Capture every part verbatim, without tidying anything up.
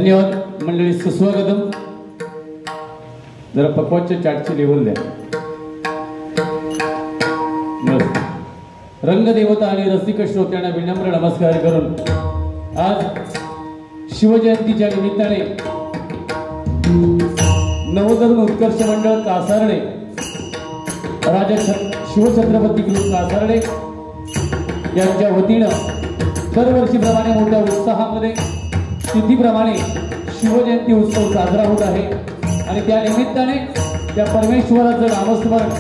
धन्यवाद मंडळी, सुस्वागतम. जरा पक्वाच्या चाटची लेवल द्या. रंगदेवता आणि रसिक श्रोत्यांना विनम्र नमस्कार करून आज शिवजयंतीच्या निमित्ताने नवतरुण उत्कर्ष मंडळ कासारडे, राजा शिवछत्रपती ग्रुप कासारडे यांच्या वतीनं दरवर्षीप्रमाणे मोठ्या उत्साहामध्ये तिथीप्रमाणे शिवजयंती उत्सव साजरा होत आहे. आणि त्या निमित्ताने त्या परमेश्वराचं नामस्मरण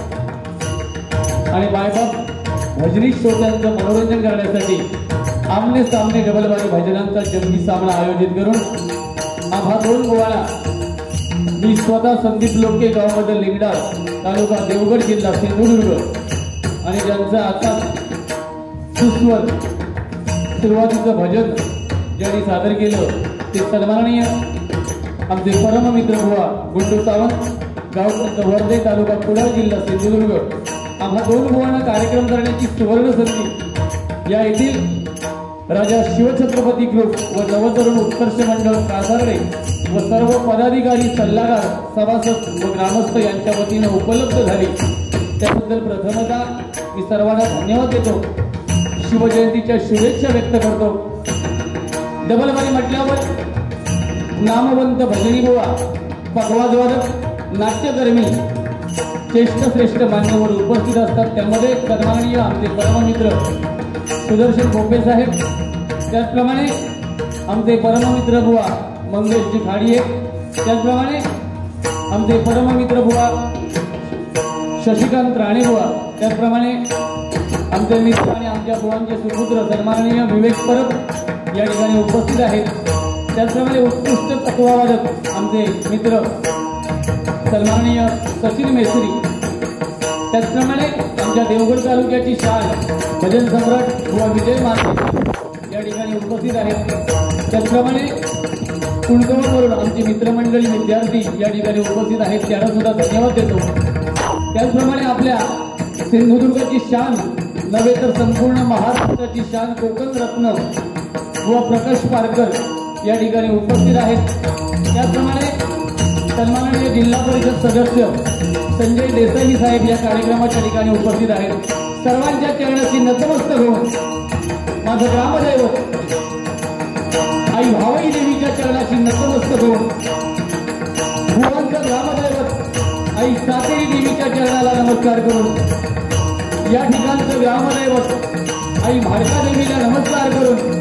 आणि बायबाप भजनी श्रोत्यांचं मनोरंजन करण्यासाठी आमने सामने डबलबारी भजनांचा जंगी सामना आयोजित करून आम्हा दोन गोवाला मी स्वतः संदीप लोके गावामध्ये लिंगडा तालुका देवगड जिल्हा सिंधुदुर्ग आणि ज्यांचं आता सुस्वर सुरुवातीचं भजन ज्यांनी सादर केलं ते सन्माननीय आमचे परममित्र बुवा गुंडू सावंत गाव वर्धे तालुका कुडाळ जिल्हा सिंधुदुर्ग. आम्हा दोन बुवांना कार्यक्रम करण्याची सुवर्ण संधी या येथील राजा शिवछत्रपती ग्रुप व नवतरुण उत्कर्ष मंडळ कासारडे व सर्व पदाधिकारी, सल्लागार, सभासद व ग्रामस्थ यांच्या वतीनं उपलब्ध झाली. त्याबद्दल प्रथमतः मी सर्वांना धन्यवाद देतो. शिवजयंतीच्या शुभेच्छा व्यक्त करतो. डबलबारी म्हटल्यावर नामवंत भजनी बुवा, पखवाजवादक, नाट्यकर्मी, ज्येष्ठ श्रेष्ठ मान्यवर उपस्थित असतात. त्यामध्ये सन्माननीय आमचे परममित्र सुदर्शन भोपे साहेब, त्याचप्रमाणे आमचे परममित्र बुवा मंगेशजी खाडिये, त्याचप्रमाणे आमचे परममित्र बुवा शशिकांत राणे बुवा, त्याचप्रमाणे आमचे मित्र आणि आमच्या बुवांचे सुपुत्र सन्माननीय विवेक परब या ठिकाणी उपस्थित आहेत. त्याचप्रमाणे उत्कृष्ट तत्ववादक आमचे मित्र सन्माननीय सचिन मेसरी, त्याचप्रमाणे आमच्या देवगड तालुक्याची शान भजन सम्राट बुवा विजय माने या ठिकाणी उपस्थित आहेत. त्याचप्रमाणे कुणकवरवरून आमची मित्रमंडळी विद्यार्थी या ठिकाणी उपस्थित आहेत, त्यांना सुद्धा धन्यवाद देतो. त्याचप्रमाणे आपल्या सिंधुदुर्गाची शान नव्हे तर संपूर्ण महाराष्ट्राची शान कोकण रत्न व प्रकाश पारकर या ठिकाणी उपस्थित आहेत. त्याचप्रमाणे सन्माननीय जिल्हा परिषद सदस्य संजय देसाई साहेब या कार्यक्रमाच्या ठिकाणी उपस्थित आहेत. सर्वांच्या चरणाची नतमस्तक होऊन माझं ग्रामदैवत आई भावई देवीच्या चरणाची नतमस्तक होऊन भुवनचं ग्रामदैवत आई सातेरी देवीच्या चरणाला नमस्कार करून या ठिकाणचं ग्रामदैवत आई भाडका देवीला नमस्कार करून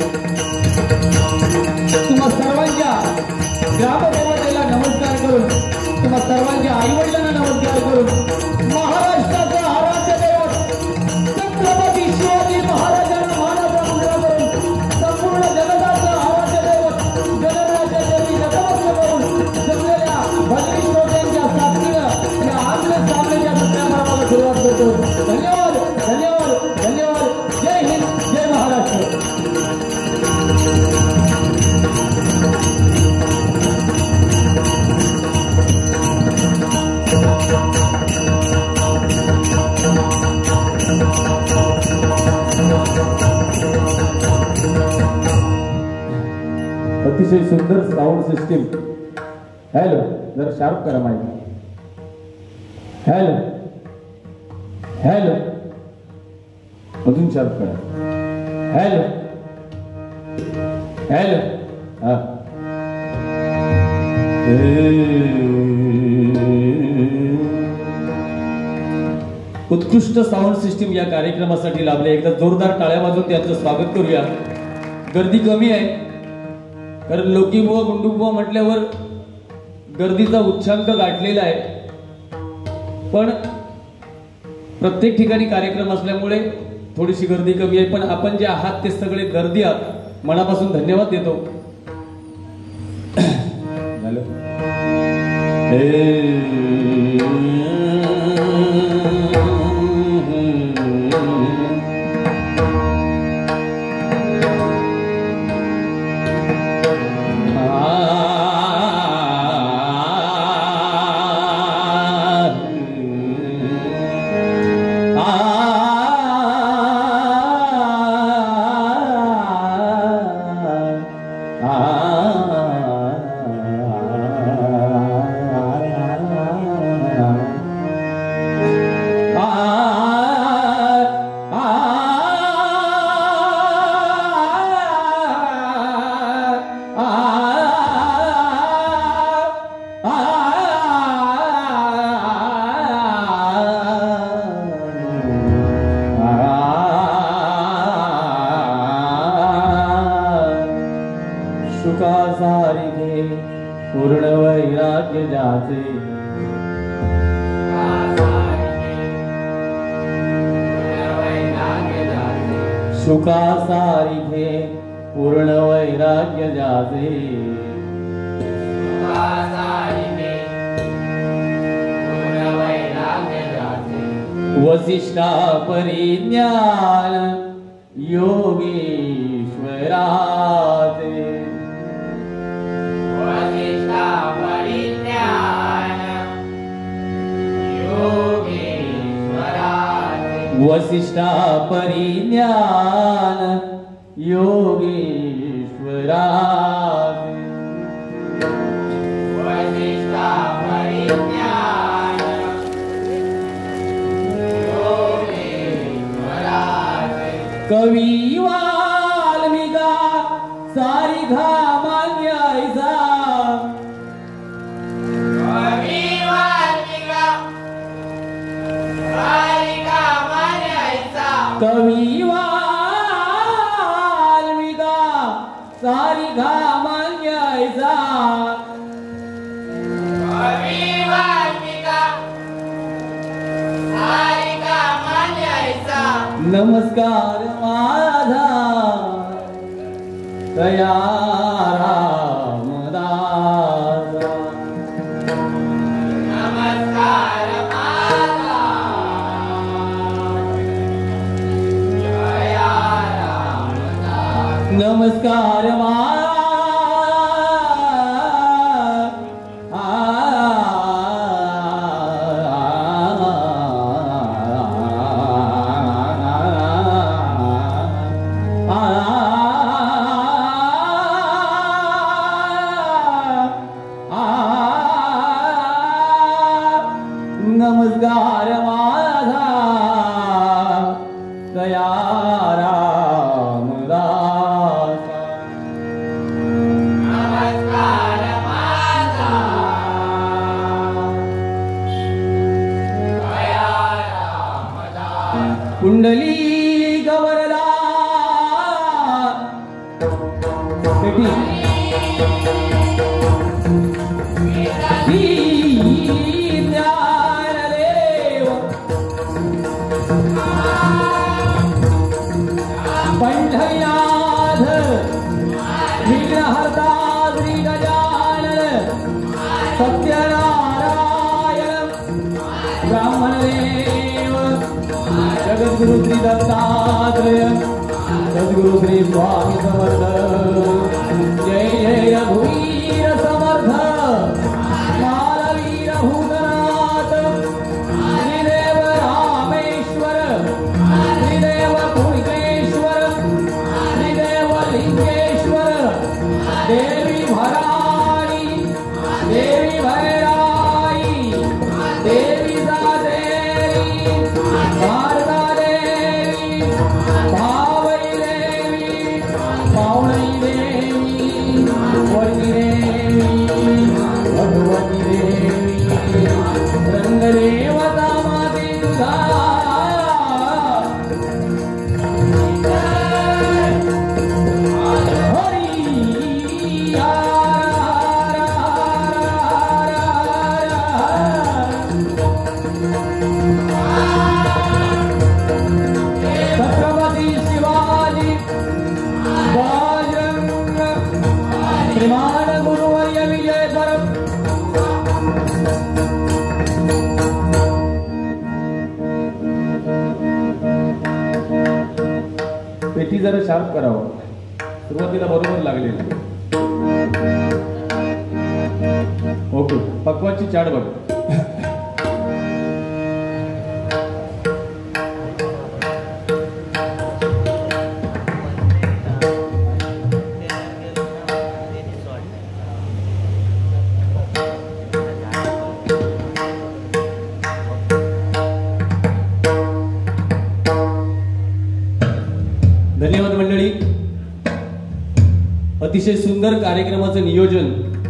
तुम्हा सर्वांच्या ग्रामदेवतेला नमस्कार करून तुम्हा सर्वांच्या आईवडिलांना नमस्कार करून महाराष्ट्राचं आराध्य दैवत छत्रपती शिवाजी महाराजांना मानाचा मुजरा करून संपूर्ण जगताचं आराध्य दैवत जगन्नाथच्या देवी नतमस्तक करून जमलेल्या भजनी श्रोत्यांच्या साथीनं या आमने सामनेच्या सत्याग्रहाला सुरुवात करतो. धन्यवाद, धन्यवाद, धन्यवाद. जय हिंद, जय महाराष्ट्र. अतिशय सुंदर साऊंड सिस्टीम. हॅलो, जरा शार्प करा माहिती. हॅलो हॅलो अजून शार्प करा. हॅलो हॅलो हा. उत्कृष्ट साऊंड सिस्टीम या कार्यक्रमासाठी लाभले. एकदा जोरदार टाळ्या वाजवून त्यांचं स्वागत करूया. गर्दी कमी आहे कारण लोकीबुवा गुंडूबुवा म्हटल्यावर गर्दीचा उच्चांक गाठलेला आहे. पण प्रत्येक ठिकाणी कार्यक्रम असल्यामुळे थोडीशी गर्दी कमी आहे. पण आपण जे आहात ते सगळे गर्दी आहात, मनापासून धन्यवाद देतो. झालं. ah पूर्ण वैराग्य जाचे सुखा सारिखे पूर्ण वैराग्य जाचे वसिष्ठा परिज्ञान योगीश्वराते वसिष्ठा परिज्ञान योगीश्वराते वसिष्ठा परिज्ञान योगीश्वराते वसिष्ठा परिज्ञान योगीश्वराते कवी वाल्मिका सारिखा मान्यायचा कवी वाल्मिका सारिखा मान्यायचा कवी वाल्मिका सारिखा मान्यायचा कवी वाल्मिका सारिखा मान्यायचा नमस्कार माझा तया रामदासा नमस्कार माझा जया रामदास नमस्कार माझा नमस्कार माझा दया रामदासा नमस्कार माझा जया रामदास कुंडली गवरला पेटी ज्ञानदेव पंढरीनाथ विघ्नहर्ता श्री गजानन सत्यनारायण ब्राह्मणदेव जगद्गुरु श्री दत्तात्रेय सद्गुरु श्री स्वामी समर्थ जय जय रघुवीर समर्थ मालवीर भूतनाथ श्रीदेव रामेश्वर श्रीदेव कुणकेश्वर श्रीदेव लिंगेश्वर देवी भराणी देवी भैराई देवी दादेवी भारता देवी भावई देवी पावणी देवी वरदी देवी भगवती देवी रंगदेवता माते तुझा छत्रपती शिवाजी बजरंग श्रीमान गुरुवर्य विजय परम पेटी जरा शार्प करावं सुरुवातीला बरोबर लागलेली ओके पक्वाची चाड बघ धन्यवाद मंडळी. अतिशय सुंदर कार्यक्रमाचं नियोजन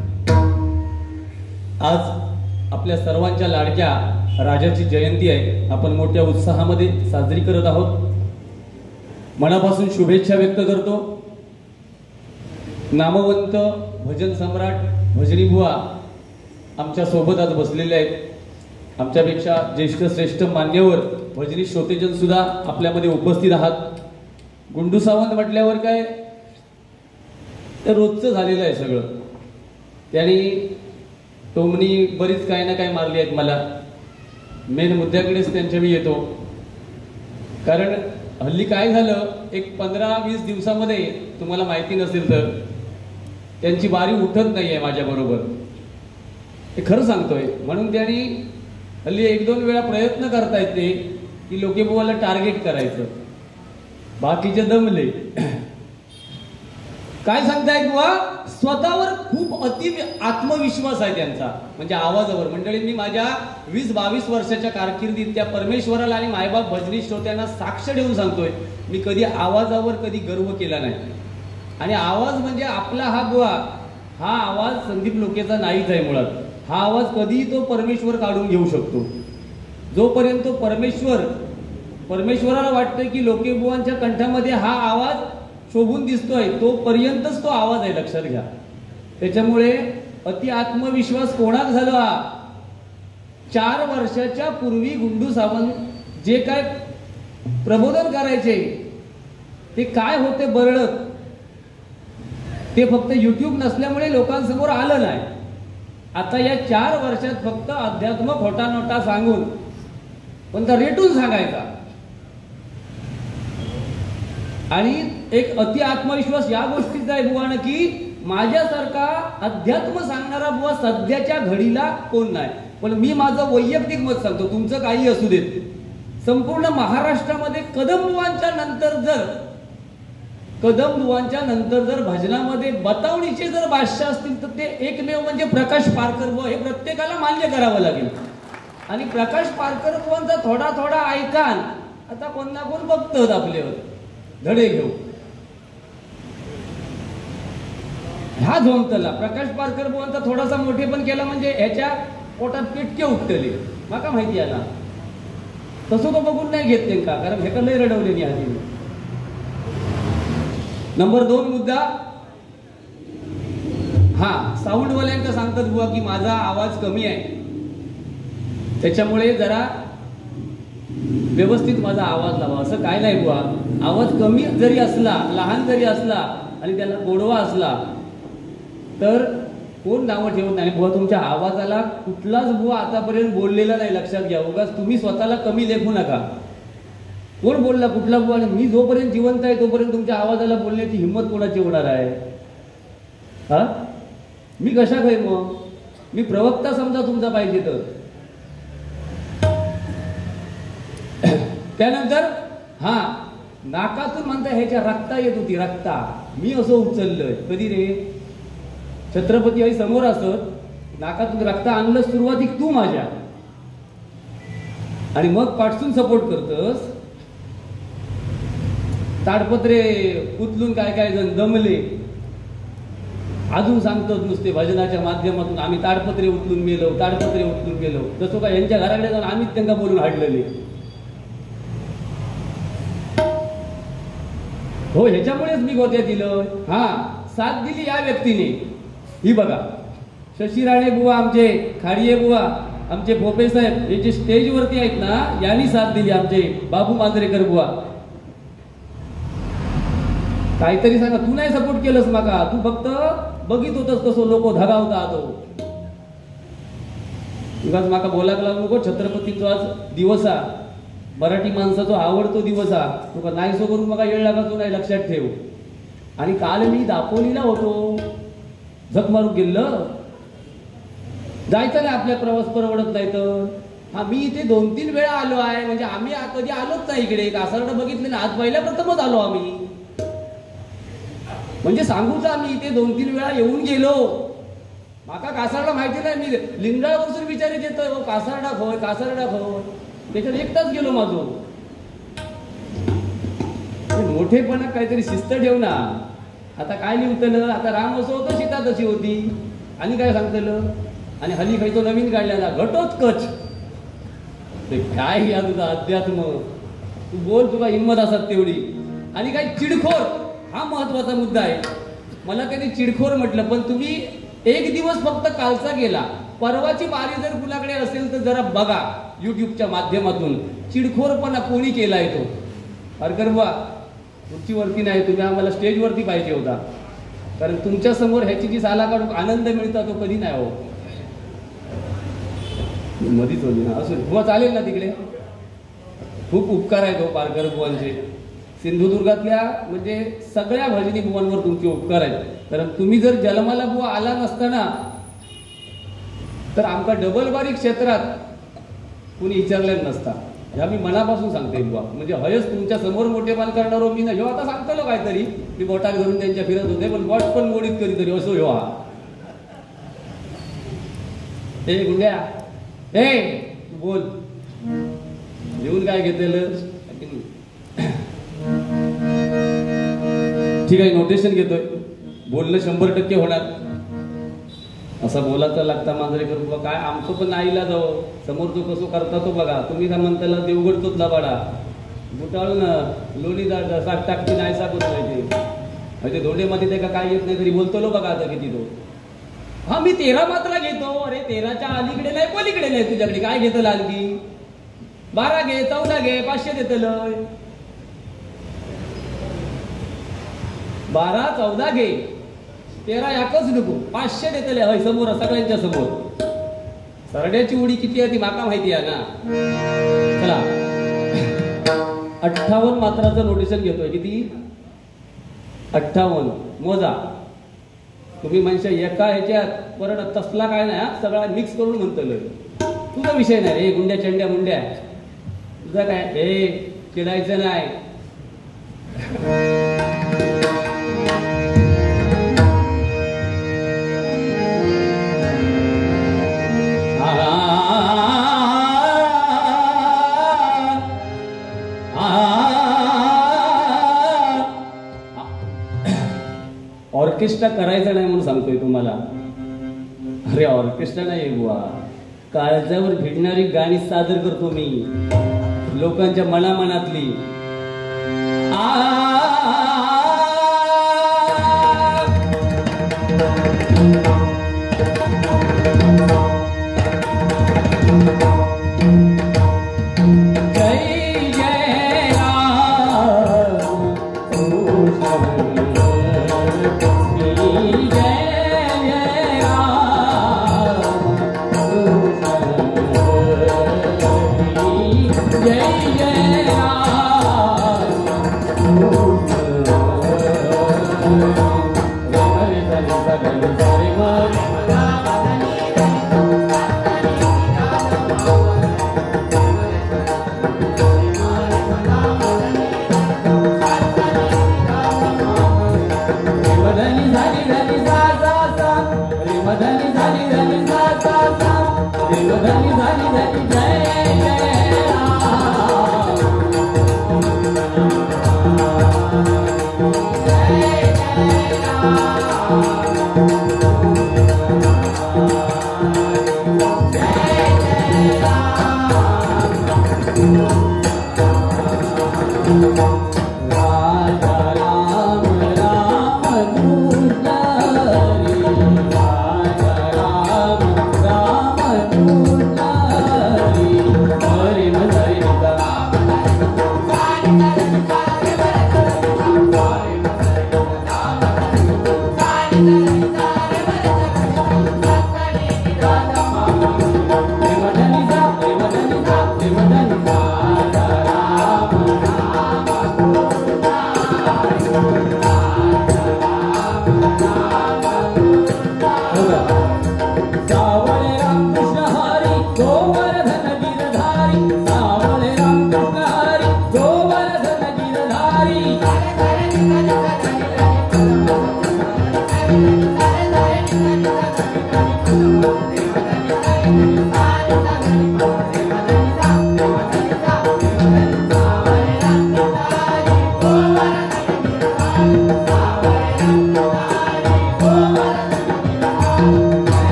आज आपल्या सर्वांच्या लाडक्या राजाची जयंती आहे, आपण मोठ्या उत्साहामध्ये साजरी करत आहोत. मनापासून शुभेच्छा व्यक्त करतो. नामवंत भजन सम्राट भजनी बुवा आमच्या सोबत आज बसलेले आहेत. आमच्यापेक्षा ज्येष्ठ श्रेष्ठ मान्यवर भजनी श्रोतेजन सुद्धा आपल्यामध्ये उपस्थित आहात. गुंडू सावंत म्हटल्यावर काय ते रोजचं झालेलं आहे सगळं. त्यांनी टोमणी बरीच काही ना काही मारली आहेत मला. मेन मुद्द्याकडेच त्यांच्या मी येतो. कारण हल्ली काय झालं, एक पंधरा वीस दिवसामध्ये तुम्हाला माहिती नसेल तर त्यांची बारी उठत नाहीये माझ्या बरोबर. हे खरं सांगतोय. म्हणून त्यांनी हल्ली एक दोन वेळा प्रयत्न करतायत ते की लोकेबुवाला टार्गेट करायचं. बाकीचे दमले. काय सांगतायत बुवा, स्वतःवर खूप अति आत्मविश्वास आहे त्यांचा, म्हणजे आवाजावर. मंडळींनी माझ्या वीस बावीस वर्षाच्या कारकिर्दीत त्या परमेश्वराला आणि मायबाप भजनी श्रोत्यांना साक्ष देऊन सांगतोय, मी कधी आवाजावर कधी गर्व केला नाही. आणि आवाज म्हणजे आपला हा बुवा, हा आवाज संदीप लोकेचा नाहीच आहे मुळात. हा आवाज कधीही तो परमेश्वर काढून घेऊ शकतो. जोपर्यंत तो परमेश्वर परमेश्वराला वाटतंय की लोकेबुवांच्या कंठामध्ये हा आवाज शोभून दिसतोय, तोपर्यंतच तो आवाज आहे, लक्षात घ्या. त्याच्यामुळे अति आत्मविश्वास कोणाक झाला. चार वर्षाच्या पूर्वी गुंडू सावंत जे काय प्रबोधन करायचे ते काय होते बरळत, ते फक्त युट्यूब नसल्यामुळे लोकांसमोर आलं नाही. आता या चार वर्षात फक्त अध्यात्म खोटा नोटा सांगून पण त्या रेटून सांगायचा. आणि एक अति आत्मविश्वास या गोष्टीचा आहे बुवा की माझ्यासारखा अध्यात्म सांगणारा बुवा सध्याच्या घडीला कोण नाही. पण मी माझं वैयक्तिक मत सांगतो, तुमचं काही असू देत. संपूर्ण महाराष्ट्रामध्ये कदम बुवांच्या नंतर जर कदम बुवांच्या नंतर जर भजनामध्ये बतावणीचे जर बादशाह असतील तर ते एकमेव म्हणजे प्रकाश पारकर बुवा. हे प्रत्येकाला मान्य करावं लागेल. आणि प्रकाश पारकर बुवांचा थोडा थोडा ऐकान आता कोण ना कोण बघतात आपल्यावर धडे घेऊ. हा झोमतला प्रकाश पारकर बुवांचा थोडासा मोठेपण केला म्हणजे ह्याच्या पोटात पिटके उठतले. माका माहिती आहे ना, तसं तो बघून नाही घेत त्यांना, कारण हे का लय रडवलेली आधी. नंबर दोन मुद्दा, हा साऊंडवाल्यांका सांगतात बुवा की माझा आवाज कमी आहे, त्याच्यामुळे जरा व्यवस्थित माझा आवाज लावा. असं काय नाही बुवा. आवाज कमी जरी असला, लहान जरी असला आणि त्याला गोडवा असला तर कोण नावं ठेवत नाही. बुवा तुमच्या आवाजाला कुठलाच बुवा आतापर्यंत बोललेला नाही, लक्षात घ्या. उगाच तुम्ही स्वतःला कमी लेखू नका. कोण बोलला कुठला बुवा. मी जोपर्यंत जिवंत आहे तोपर्यंत तुमच्या आवाजाला बोलण्याची हिंमत कोणाची होणार आहे. हा मी कशा काय मग, मी प्रवक्ता समजा तुमचा पाहिजे तर. त्यानंतर हा नाकातून म्हणता ह्याच्या रक्ता येत होती, रक्ता. मी असं उचललंय कधी रे, छत्रपती आई समोर असत, नाकातून रक्ता आणलं सुरुवातीक तू माझ्या, आणि मग पाठसून सपोर्ट करतस. ताडपत्रे उचलून काय काय जण दमले, अजून सांगतात नुसते भजनाच्या माध्यमातून आम्ही ताडपत्रे उचलून गेलो, ताडपत्रे उचलून गेलो. जसं काय यांच्या घराकडे जाऊन आम्हीच त्यांना बोलून हाडलेले. हो ह्याच्यामुळेच मी गोत्या दिलं. हा साथ दिली या व्यक्तीने. ही बघा शशी राणे बुवा, आमचे खाडिये बुवा, आमचे भोपे साहेब, हे जे स्टेजवरती आहेत ना, यांनी साथ दिली. आमचे बाबू मांजरेकर बुवा. काहीतरी सांगा, तू नाही सपोर्ट केलंस माका, तू फक्त बघित होतस कसं लोक धगावता तो. उगाच माका बोलायला लागू नको. छत्रपतीचा आज दिवस हा, मराठी माणसाचा आवडतो दिवस हा. तुका नाही सो करून मग येळ लागायचो नाही, लक्षात ठेव. आणि काल मी दापोलीला होतो, झक मारून गेलं. जायचं नाही, आपल्या प्रवास परवडत नाही तर. हा मी इथे दोन तीन वेळा आलो आहे, म्हणजे आम्ही कधी आलोच नाही इकडे. कासारडा बघितले ना, आज पहिल्या प्रथमच आलो आम्ही. म्हणजे सांगूच आम्ही इथे दोन तीन वेळा येऊन गेलो. माका कासारडा माहिती नाही. मी लिंगाळापासून विचारित येतोय, कासारडा खोय कासारडा खोय. त्याच्यात एक तास गेलो माझो. मोठेपणा काहीतरी शिस्त ठेव ना. आता काय लिहितलं, आता राम असं होतं, सीता तशी होती, आणि काय सांगतलं. आणि हल्ली काही तो नवीन काढला घटोत्कच. ते काय या तुझा अध्यात्म, तू बोल, तुला हिंमत असत तेवढी. आणि काही चिडखोर, हा महत्वाचा मुद्दा आहे. मला कधी चिडखोर म्हटलं, पण तुम्ही एक दिवस फक्त कालचा गेला, परवाची बारी जर तुलाकडे असेल तर जरा बघा युट्यूबच्या माध्यमातून चिडखोरपणा कोणी केलाय तो. हरकर बुवा खुर्चीवरती नाही, तुम्ही आम्हाला स्टेजवरती पाहिजे होता, कारण तुमच्या समोर ह्याची जी साला काढून आनंद मिळता तो कधी नाही हो. मधीच होती ना असं बुवा चालेल ना तिकडे. खूप उपकार आहेत हो पारकर बुवांचे. सिंधुदुर्गातल्या म्हणजे सगळ्या भजनी बुवांवर तुमचे उपकार आहेत. कारण तुम्ही जर जन्माला बुवा आला नसताना तर आमका डबल बारी क्षेत्रात कुणी विचारलेलं नसता. ह्या मी मनापासून सांगते बुवा. म्हणजे हयच तुमच्या समोर मोठेपण करणारो मी ना ह्यो आता सांगतो काहीतरी मी बोटाक धरून त्यांच्या फिरत होते, पण बोट पण मोडीत कधीतरी असो ह्यो हा. ए गुंड्या ए बोल जेवून काय घेतलेलं. ठीक आहे नोटेशन घेतोय, बोलणं शंभर टक्के होणार. असा बोलायचा लागता मांजरे करू काय आमचं पण आईला जावं समोर तो कसो करता तो बघा. तुम्ही का म्हणताला देवगडतोच लबाडा बुटाळून लोणी साक टाकती नाही साकत नाही ते धोंडेमध्ये ते का काय येत नाही तरी बोलतो लो बघा आता किती तो. हा मी तेरा मात्रा घेतो. अरे तेराच्या अलीकडे नाही पलीकडे नाही तुझ्याकडे काय घेतल आणखी. बारा घे चौदा घे पाचशे देतलं. बारा चौदा घे तेरा याकच नको पाचशे देतले हय समोर सगळ्यांच्या समोर. सरड्याची उडी किती आहे ती माका माहिती आहे ना. चला अठ्ठावन्न मात्राचं नोटेशन घेतोय. किती अठ्ठावन्न मोजा. तुम्ही म्हणजे एका ह्याच्यात परत तसला काय नाही सगळा मिक्स करून म्हणतलं. तुझा विषय नाही रे गुंड्या चंड्या मुंड्या तुझा काय हे चिडायचं नाही. ऑर्केस्ट्रा करायचं नाही म्हणून सांगतोय तुम्हाला. अरे ऑर्केस्ट्रा नाही बुवा, काळजावर भिडणारी गाणी सादर करतो मी लोकांच्या मनामनातली. आ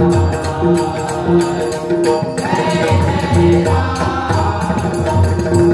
Jai Jai Ram.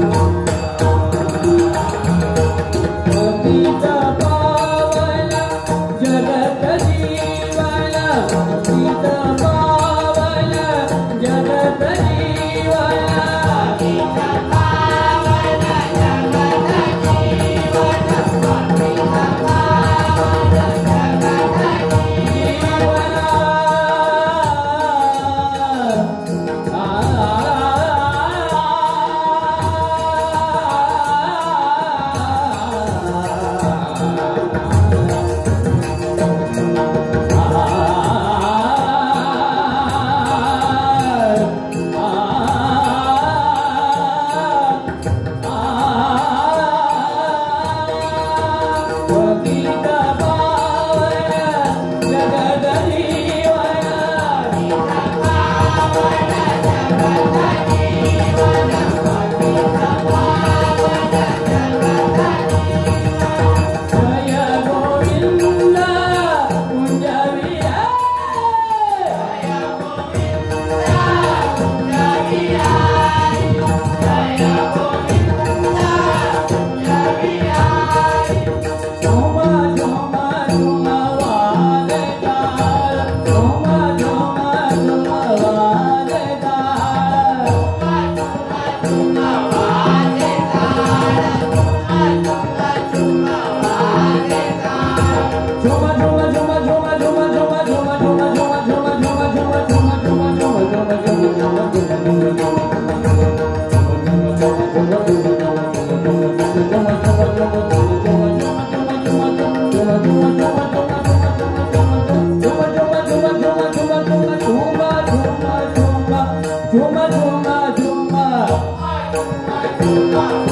Juma, Juma, Juma.